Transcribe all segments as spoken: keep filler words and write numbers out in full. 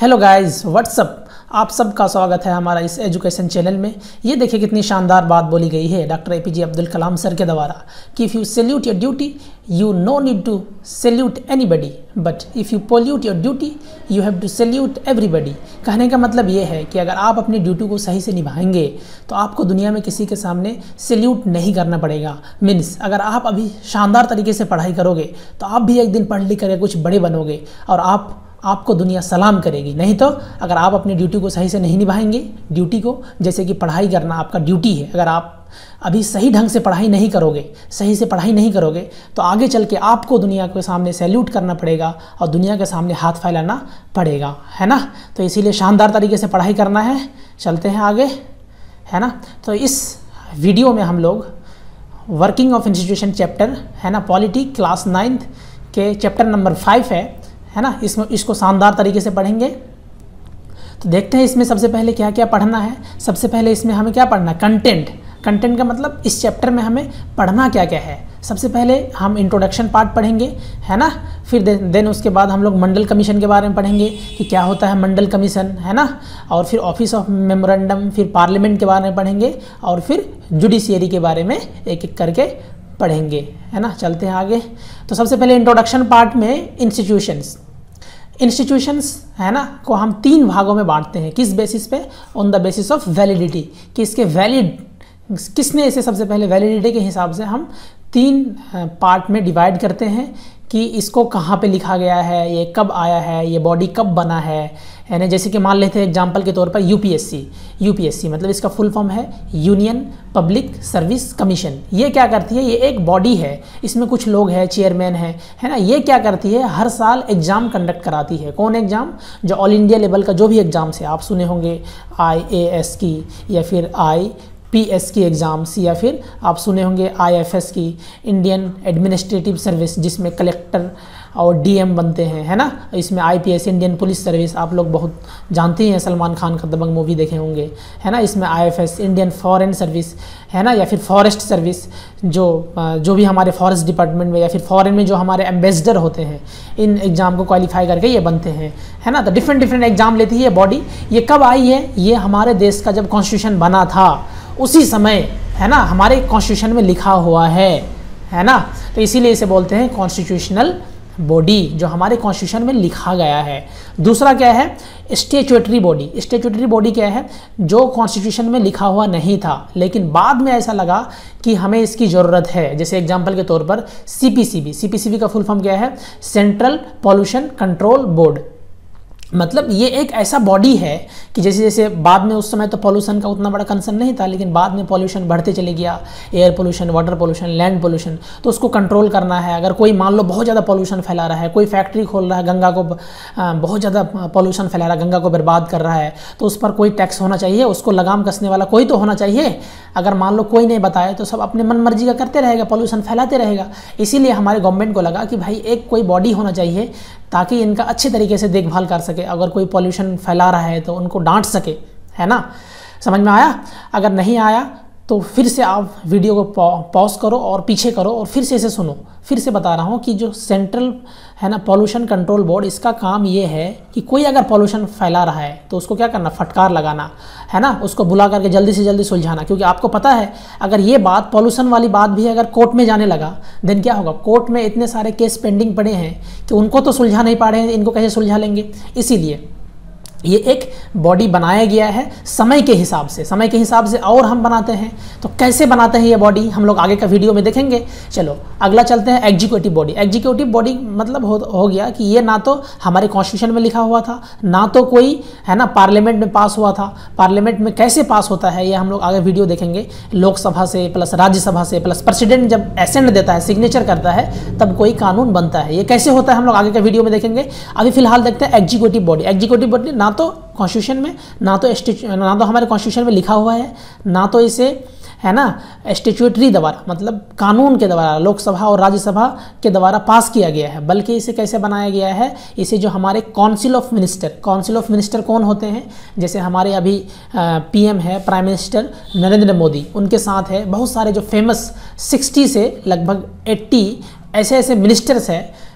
Hello guys, WhatsApp. आप सबका स्वागत है हमारा इस एजुकेशन चैनल में। ये देखिए कितनी शानदार बात बोली गई है doctor APJ Abdul Kalam sir के द्वारा कि if you salute your duty you no need to salute anybody, but if you pollute your duty you have to salute everybody. कहने का मतलब ये है कि अगर आप अपनी ड्यूटी को सही से निभाएंगे तो आपको दुनिया में किसी के सामने सैल्यूट नहीं करना पड़ेगा। मीन्स अगर आप अभी शानदार तरीके से पढ़ाई करोगे तो आप भी एक दिन पढ़ लिख कर कुछ बड़े बनोगे और आप आपको दुनिया सलाम करेगी। नहीं तो अगर आप अपनी ड्यूटी को सही से नहीं निभाएंगे, ड्यूटी को जैसे कि पढ़ाई करना आपका ड्यूटी है, अगर आप अभी सही ढंग से पढ़ाई नहीं करोगे, सही से पढ़ाई नहीं करोगे तो आगे चल के आपको दुनिया के सामने सैल्यूट करना पड़ेगा और दुनिया के सामने हाथ फैलाना पड़ेगा, है ना। तो इसीलिए शानदार तरीके से पढ़ाई करना है। चलते हैं आगे, है ना। तो इस वीडियो में हम लोग वर्किंग ऑफ इंस्टीट्यूशन चैप्टर, है ना, पॉलिटी क्लास नाइन्थ के चैप्टर नंबर फाइव है है ना, इसमें इसको शानदार तरीके से पढ़ेंगे। तो देखते हैं इसमें सबसे पहले क्या क्या पढ़ना है। सबसे पहले इसमें हमें क्या पढ़ना है, कंटेंट। कंटेंट का मतलब इस चैप्टर में हमें पढ़ना क्या क्या है। सबसे पहले हम इंट्रोडक्शन पार्ट पढ़ेंगे, है ना। फिर देन उसके बाद हम लोग मंडल कमीशन के बारे में पढ़ेंगे कि क्या होता है मंडल कमीशन, है ना। और फिर ऑफिस ऑफ मेमोरेंडम, फिर पार्लियामेंट के बारे में पढ़ेंगे और फिर जुडिशियरी के बारे में एक एक करके पढ़ेंगे, है ना। चलते हैं आगे। तो सबसे पहले इंट्रोडक्शन पार्ट में इंस्टीट्यूशंस इंस्टीट्यूशंस है ना को हम तीन भागों में बांटते हैं। किस बेसिस पे? On the basis of validity, कि इसके वैलिड किसने इसे सबसे पहले वैलिडिटी के हिसाब से हम तीन पार्ट में डिवाइड करते हैं कि इसको कहाँ पे लिखा गया है, ये कब आया है, ये बॉडी कब बना है, है ना। जैसे कि मान लेते हैं एग्जांपल के तौर पर यूपीएससी। यूपीएससी मतलब इसका फुल फॉर्म है यूनियन पब्लिक सर्विस कमीशन। ये क्या करती है, ये एक बॉडी है, इसमें कुछ लोग हैं, चेयरमैन है है ना। ये क्या करती है, हर साल एग्ज़ाम कंडक्ट कराती है। कौन एग्ज़ाम? जो ऑल इंडिया लेवल का जो भी एग्ज़ाम है, आप सुने होंगे आई ए एस की, या फिर आई पी एस की एग्ज़ाम्स, या फिर आप सुने होंगे आई एफ एस की, इंडियन एडमिनिस्ट्रेटिव सर्विस, जिसमें कलेक्टर और डी एम बनते हैं, है ना। इसमें I P S Indian police service आप लोग बहुत जानते हैं, सलमान खान का दबंग मूवी देखे होंगे, है ना। इसमें I F S Indian foreign service, है ना, या फिर फॉरेस्ट सर्विस, जो जो भी हमारे फॉरेस्ट डिपार्टमेंट में या फिर फॉरेन में जो हमारे एम्बेसडर होते हैं, इन एग्ज़ाम को क्वालिफाई करके ये बनते हैं, है ना। तो डिफरेंट डिफरेंट एग्ज़ाम लेती है ये बॉडी। ये कब आई है? ये हमारे देश का जब कॉन्स्टिट्यूशन बना था उसी समय, है ना, हमारे कॉन्स्टिट्यूशन में लिखा हुआ है, है ना। तो इसीलिए इसे बोलते हैं कॉन्स्टिट्यूशनल बॉडी, जो हमारे कॉन्स्टिट्यूशन में लिखा गया है। दूसरा क्या है, स्टैट्यूटरी बॉडी। स्टैट्यूटरी बॉडी क्या है? जो कॉन्स्टिट्यूशन में लिखा हुआ नहीं था लेकिन बाद में ऐसा लगा कि हमें इसकी ज़रूरत है। जैसे एग्जांपल के तौर पर सीपीसीबी। सीपीसीबी का फुल फॉर्म क्या है? Central pollution control board. मतलब ये एक ऐसा बॉडी है कि जैसे जैसे बाद में, उस समय तो पॉल्यूशन का उतना बड़ा कंसर्न नहीं था, लेकिन बाद में पॉल्यूशन बढ़ते चले गया, air pollution, water pollution, land pollution, तो उसको कंट्रोल करना है। अगर कोई मान लो बहुत ज़्यादा पॉल्यूशन फैला रहा है, कोई फैक्ट्री खोल रहा है, गंगा को बहुत ज़्यादा पॉल्यूशन फैला रहा है, गंगा को बर्बाद कर रहा है, तो उस पर कोई टैक्स होना चाहिए, उसको लगाम कसने वाला कोई तो होना चाहिए। अगर मान लो कोई नहीं बताए तो सब अपने मन मर्जी का करते रहेगा, पॉल्यूशन फैलाते रहेगा। इसीलिए हमारे गवर्नमेंट को लगा कि भाई एक कोई बॉडी होना चाहिए ताकि इनका अच्छे तरीके से देखभाल कर सके। अगर कोई पॉल्यूशन फैला रहा है तो उनको डांट सके, है ना। समझ में आया? अगर नहीं आया तो फिर से आप वीडियो को पॉज करो और पीछे करो और फिर से इसे सुनो। फिर से बता रहा हूँ कि जो सेंट्रल, है ना, पॉल्यूशन कंट्रोल बोर्ड, इसका काम ये है कि कोई अगर पॉल्यूशन फैला रहा है तो उसको क्या करना, फटकार लगाना, है ना, उसको बुला करके जल्दी से जल्दी सुलझाना। क्योंकि आपको पता है अगर ये बात, पॉल्यूशन वाली बात भी अगर कोर्ट में जाने लगा देन क्या होगा, कोर्ट में इतने सारे केस पेंडिंग पड़े हैं कि उनको तो सुलझा नहीं पा रहे हैं, इनको कैसे सुलझा लेंगे। इसीलिए ये एक बॉडी बनाया गया है समय के हिसाब से, समय के हिसाब से और हम बनाते हैं। तो कैसे बनाते हैं ये बॉडी हम लोग आगे का वीडियो में देखेंगे। चलो अगला चलते हैं, एग्जीक्यूटिव बॉडी। एग्जीक्यूटिव बॉडी मतलब हो, हो गया कि ये ना तो हमारे कॉन्स्टिट्यूशन में लिखा हुआ था, ना तो कोई, है ना, पार्लियामेंट में पास हुआ था। पार्लियामेंट में कैसे पास होता है ये हम लोग आगे वीडियो देखेंगे। लोकसभा से प्लस राज्यसभा से प्लस प्रेसिडेंट जब एसेंट देता है, सिग्नेचर करता है, तब कोई कानून बनता है। ये कैसे होता है हम लोग आगे का वीडियो में देखेंगे। अभी फिलहाल देखते हैं एग्जीक्यूटिव बॉडी। एग्जीक्यूटिव बॉडी ना तो कॉन्स्टिट्यूशन में, ना तो ना तो हमारे कॉन्स्टिट्यूशन में लिखा हुआ है, ना तो इसे, है ना, स्टैट्यूटरी द्वारा मतलब कानून के द्वारा लोकसभा और राज्यसभा के द्वारा पास किया गया है, बल्कि इसे कैसे बनाया गया है, इसे जो हमारे council of minister, council of minister कौन होते हैं? जैसे हमारे अभी पीएम है, प्राइम मिनिस्टर नरेंद्र मोदी, उनके साथ है बहुत सारे जो फेमस सिक्सटी से लगभग एट्टी ऐसे ऐसे मिनिस्टर्स हैं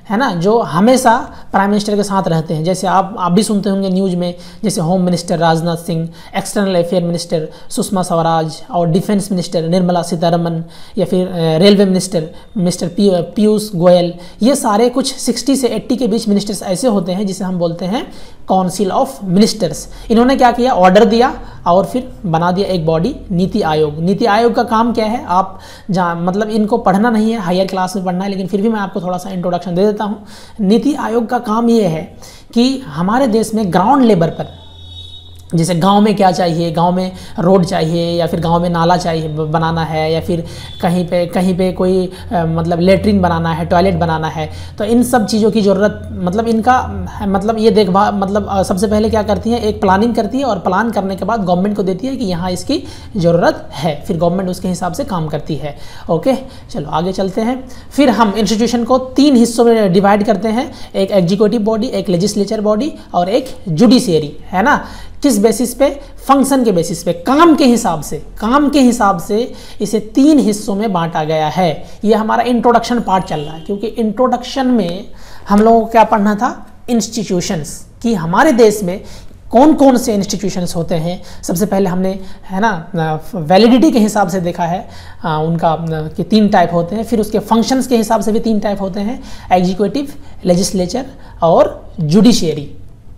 है ना, जो हमेशा प्राइम मिनिस्टर के साथ रहते हैं। जैसे आप आप भी सुनते होंगे न्यूज़ में, जैसे home minister Rajnath Singh, external affair minister Sushma Swaraj और डिफेंस मिनिस्टर निर्मला सीतारमन, या फिर railway minister mister Piyush Goyal. ये सारे कुछ साठ से अस्सी के बीच मिनिस्टर्स ऐसे होते हैं जिसे हम बोलते हैं काउंसिल ऑफ मिनिस्टर्स। इन्होंने क्या किया, ऑर्डर दिया और फिर बना दिया एक बॉडी, नीति आयोग। नीति आयोग का काम क्या है, आप जहाँ मतलब इनको पढ़ना नहीं है, हायर क्लास में पढ़ना है, लेकिन फिर भी मैं आपको थोड़ा सा इंट्रोडक्शन दे देता हूँ। नीति आयोग का काम ये है कि हमारे देश में ग्राउंड लेवल पर, जैसे गांव में क्या चाहिए, गांव में रोड चाहिए या फिर गांव में नाला चाहिए बनाना है, या फिर कहीं पे कहीं पे कोई आ, मतलब लेटरिन बनाना है, टॉयलेट बनाना है, तो इन सब चीज़ों की ज़रूरत, मतलब इनका मतलब ये देखभाल, मतलब आ, सबसे पहले क्या करती है, एक प्लानिंग करती है और प्लान करने के बाद गवर्नमेंट को देती है कि यहाँ इसकी ज़रूरत है, फिर गवर्नमेंट उसके हिसाब से काम करती है। ओके, चलो आगे चलते हैं। फिर हम इंस्टीट्यूशन को तीन हिस्सों में डिवाइड करते हैं, एक एग्जीक्यूटिव बॉडी, एक लेजिस्लेचर बॉडी और एक जुडिशियरी, है ना। किस बेसिस पे, फंक्शन के बेसिस पे, काम के हिसाब से, काम के हिसाब से इसे तीन हिस्सों में बांटा गया है। ये हमारा इंट्रोडक्शन पार्ट चल रहा है, क्योंकि इंट्रोडक्शन में हम लोगों को क्या पढ़ना था, इंस्टीट्यूशंस, कि हमारे देश में कौन कौन से इंस्टीट्यूशंस होते हैं। सबसे पहले हमने, है ना, वैलिडिटी के हिसाब से देखा है आ, उनका कि तीन टाइप होते हैं, फिर उसके फंक्शंस के हिसाब से भी तीन टाइप होते हैं, एग्जीक्यूटिव, लेजिस्लेचर और जुडिशियरी।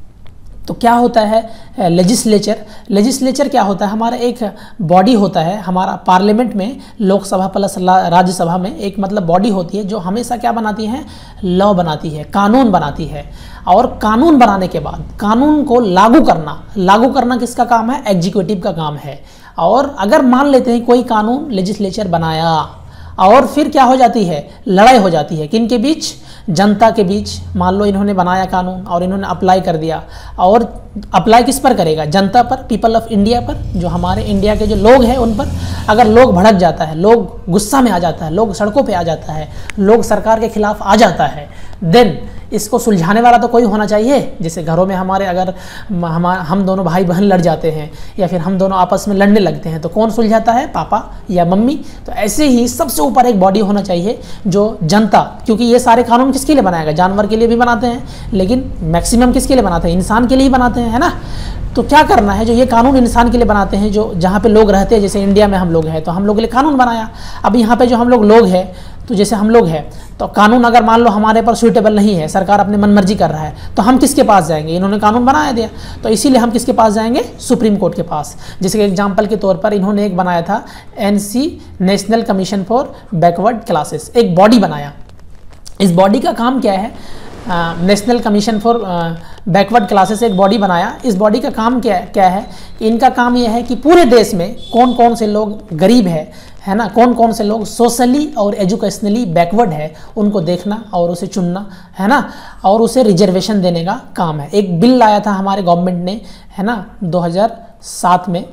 तो क्या होता है लेजिस्लेचर? लेजिस्लेचर क्या होता है, हमारा एक बॉडी होता है, हमारा पार्लियामेंट में लोकसभा प्लस राज्यसभा में एक मतलब बॉडी होती है जो हमेशा क्या बनाती है, लॉ बनाती है, कानून बनाती है। और कानून बनाने के बाद कानून को लागू करना, लागू करना किसका काम है, एग्जीक्यूटिव का काम है। और अगर मान लेते हैं कोई कानून लेजिस्लेचर बनाया और फिर क्या हो जाती है, लड़ाई हो जाती है, किन के बीच, जनता के बीच। मान लो इन्होंने बनाया कानून और इन्होंने अप्लाई कर दिया, और अप्लाई किस पर करेगा, जनता पर, पीपल ऑफ इंडिया पर, जो हमारे इंडिया के जो लोग हैं उन पर। अगर लोग भड़क जाता है, लोग गुस्सा में आ जाता है, लोग सड़कों पे आ जाता है, लोग सरकार के खिलाफ आ जाता है, देन इसको सुलझाने वाला तो कोई होना चाहिए। जैसे घरों में हमारे अगर हम हम दोनों भाई बहन लड़ जाते हैं या फिर हम दोनों आपस में लड़ने लगते हैं तो कौन सुलझाता है, पापा या मम्मी। तो ऐसे ही सबसे ऊपर एक बॉडी होना चाहिए जो जनता, क्योंकि ये सारे कानून किसके लिए बनाएगा, जानवर के लिए भी बनाते हैं, लेकिन मैक्सिमम किसके लिए बनाते हैं, इंसान के लिए ही बनाते हैं, है ना। तो क्या करना है, जो ये कानून इंसान के लिए बनाते हैं, जो जहाँ पे लोग रहते हैं, जैसे इंडिया में हम लोग हैं तो हम लोग के लिए कानून बनाया। अब यहाँ पे जो हम लोग लोग हैं, तो जैसे हम लोग हैं तो कानून अगर मान लो हमारे पर सूटेबल नहीं है, सरकार अपने मन मर्जी कर रहा है, तो हम किसके पास जाएंगे, इन्होंने कानून बनाया दिया तो इसीलिए हम किसके पास जाएंगे, सुप्रीम कोर्ट के पास। जैसे कि एग्जांपल के तौर पर इन्होंने एक बनाया था NC, national commission for backward classes, एक बॉडी बनाया। इस बॉडी का काम क्या है, national commission for backward classes एक बॉडी बनाया। इस बॉडी का काम क्या क्या है, इनका काम यह है कि पूरे देश में कौन कौन से लोग गरीब है है ना, कौन कौन से लोग सोशली और एजुकेशनली बैकवर्ड है, उनको देखना और उसे चुनना, है ना, और उसे रिजर्वेशन देने का काम है। एक बिल लाया था हमारे गवर्नमेंट ने, है ना, दो हज़ार सात में,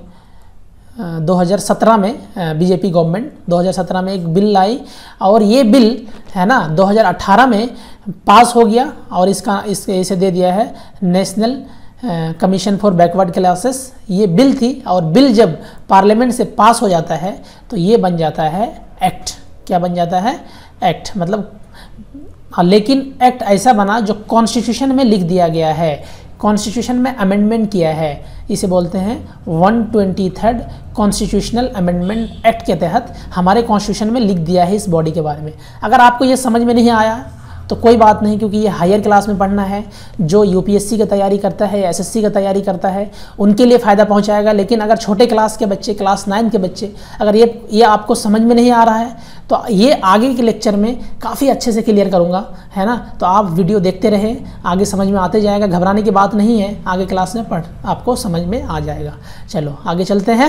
दो हज़ार सत्रह में बीजेपी गवर्नमेंट दो हज़ार सत्रह में एक बिल लाई, और ये बिल, है ना, दो हज़ार अठारह में पास हो गया और इसका इस इसे दे दिया है national commission for backward classes. ये बिल थी, और बिल जब पार्लियामेंट से पास हो जाता है तो ये बन जाता है एक्ट। क्या बन जाता है, एक्ट। मतलब हाँ, लेकिन एक्ट ऐसा बना जो कॉन्स्टिट्यूशन में लिख दिया गया है, कॉन्स्टिट्यूशन में अमेंडमेंट किया है, इसे बोलते हैं one twenty third constitutional amendment act के तहत हमारे कॉन्स्टिट्यूशन में लिख दिया है इस बॉडी के बारे में। अगर आपको ये समझ में नहीं आया तो कोई बात नहीं, क्योंकि ये हायर क्लास में पढ़ना है, जो यूपीएससी की तैयारी करता है या एसएससी की तैयारी करता है उनके लिए फ़ायदा पहुंचाएगा। लेकिन अगर छोटे क्लास के बच्चे, क्लास नाइन के बच्चे, अगर ये ये आपको समझ में नहीं आ रहा है तो ये आगे के लेक्चर में काफ़ी अच्छे से क्लियर करूँगा, है ना। तो आप वीडियो देखते रहें, आगे समझ में आते जाएगा, घबराने की बात नहीं है, आगे क्लास में पढ़ आपको समझ में आ जाएगा। चलो आगे चलते हैं।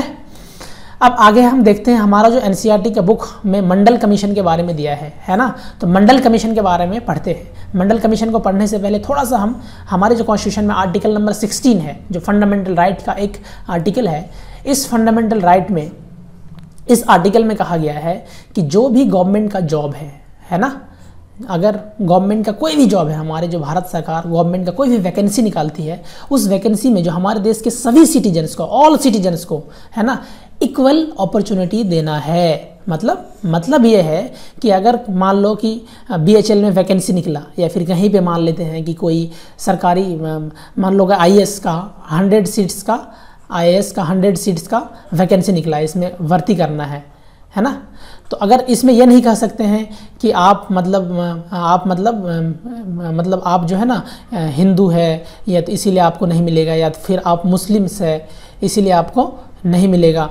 अब आगे हम देखते हैं हमारा जो एनसीईआरटी का बुक में मंडल कमीशन के बारे में दिया है, है ना। तो मंडल कमीशन के बारे में पढ़ते हैं। मंडल कमीशन को पढ़ने से पहले थोड़ा सा हम हमारे जो कॉन्स्टिट्यूशन में आर्टिकल नंबर सोलह है, जो फंडामेंटल राइट का एक आर्टिकल है, इस फंडामेंटल राइट में, इस आर्टिकल में कहा गया है कि जो भी गवर्नमेंट का जॉब है, है ना, अगर गवर्नमेंट का कोई भी जॉब है, हमारे जो भारत सरकार गवर्नमेंट का कोई भी वैकेंसी निकालती है, उस वैकेंसी में जो हमारे देश के सभी सिटीजन्स को, ऑल सिटीजन्स को, है ना, इक्वल अपॉर्चुनिटी देना है। मतलब मतलब ये है कि अगर मान लो कि बी एच एल में वैकेंसी निकला, या फिर कहीं पे मान लेते हैं कि कोई सरकारी मान लो आई ए एस का हंड्रेड सीट्स का आई ए एस का हंड्रेड सीट्स का वैकेंसी निकला, इसमें भर्ती करना है है ना। तो अगर इसमें यह नहीं कह सकते हैं कि आप मतलब आप मतलब मतलब आप जो है ना हिंदू है या तो इसीलिए आपको नहीं मिलेगा, या तो फिर आप मुस्लिम्स है इसीलिए आपको नहीं मिलेगा,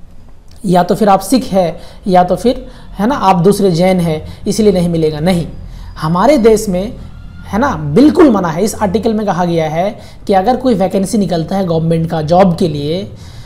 या तो फिर आप सिख है, या तो फिर है ना आप दूसरे जैन है इसीलिए नहीं मिलेगा। नहीं, हमारे देश में है ना बिल्कुल मना है। इस आर्टिकल में कहा गया है कि अगर कोई वैकेंसी निकलता है गवर्नमेंट का जॉब के लिए,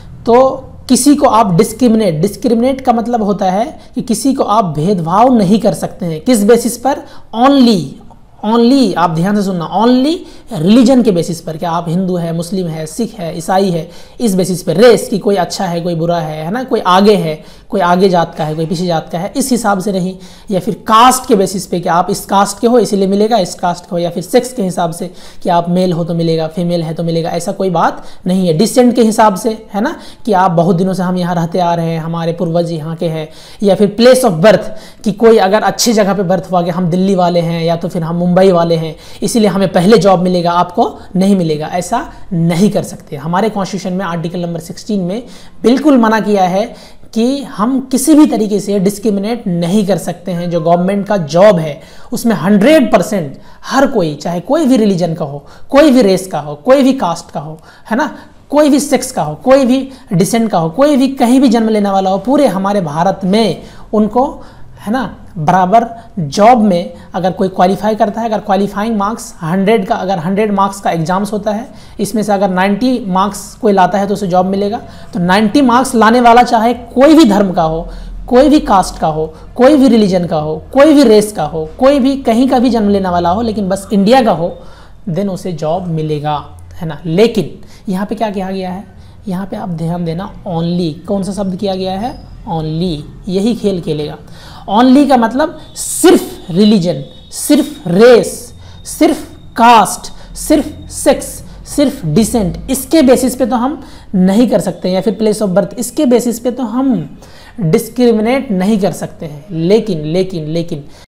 तो किसी को आप डिस्क्रिमिनेट डिस्क्रिमिनेट का मतलब होता है कि किसी को आप भेदभाव नहीं कर सकते हैं। किस बेसिस पर? ओनली ओनली आप ध्यान से सुनना, ओनली रिलीजन के बेसिस पर, कि आप हिंदू है, मुस्लिम है, सिख है, ईसाई है, इस बेसिस पर। रेस की कोई अच्छा है कोई बुरा है है ना, कोई आगे है कोई आगे जात का है कोई पीछे जात का है, इस हिसाब से नहीं। या फिर कास्ट के बेसिस पे कि आप इस कास्ट के हो इसीलिए मिलेगा, इस कास्ट के हो, या फिर सेक्स के हिसाब से कि आप मेल हो तो मिलेगा, फीमेल है तो मिलेगा, ऐसा कोई बात नहीं है। डिसेंट के हिसाब से है ना, कि आप बहुत दिनों से हम यहाँ रहते आ रहे हैं, हमारे पूर्वज यहाँ के हैं। या फिर प्लेस ऑफ बर्थ, कि कोई अगर अच्छी जगह पे बर्थ हुआ कि हम दिल्ली वाले हैं या तो फिर हम मुंबई वाले हैं इसीलिए हमें पहले जॉब मिलेगा, आपको नहीं मिलेगा, ऐसा नहीं कर सकते। हमारे कॉन्स्टिट्यूशन में आर्टिकल नंबर सिक्सटीन में बिल्कुल मना किया है कि हम किसी भी तरीके से डिस्क्रिमिनेट नहीं कर सकते हैं। जो गवर्नमेंट का जॉब है उसमें हंड्रेड परसेंट हर कोई, चाहे कोई भी रिलीजन का हो, कोई भी रेस का हो, कोई भी कास्ट का हो, है ना, कोई भी सेक्स का हो, कोई भी डिसेंट का हो, कोई भी कहीं भी जन्म लेने वाला हो, पूरे हमारे भारत में उनको है ना बराबर जॉब में अगर कोई क्वालिफाई करता है, अगर क्वालिफाइंग मार्क्स हंड्रेड का, अगर हंड्रेड मार्क्स का एग्जाम्स होता है, इसमें से अगर नाइन्टी मार्क्स कोई लाता है तो उसे जॉब मिलेगा। तो नाइन्टी मार्क्स लाने वाला चाहे कोई भी धर्म का हो, कोई भी कास्ट का हो, कोई भी रिलीजन का हो, कोई भी रेस का हो, कोई भी कहीं का भी जन्म लेने वाला हो, लेकिन बस इंडिया का हो, देन उसे जॉब मिलेगा, है ना। लेकिन यहाँ पे क्या किया गया है, यहाँ पे आप ध्यान देना, ओनली, कौन सा शब्द किया गया है? ओनली, यही खेल खेलेगा। ओनली का मतलब सिर्फ रिलीजन, सिर्फ रेस, सिर्फ कास्ट, सिर्फ सेक्स, सिर्फ डिसेंट, इसके बेसिस पे तो हम नहीं कर सकते, या फिर प्लेस ऑफ बर्थ, इसके बेसिस पे तो हम डिस्क्रिमिनेट नहीं कर सकते हैं। लेकिन लेकिन लेकिन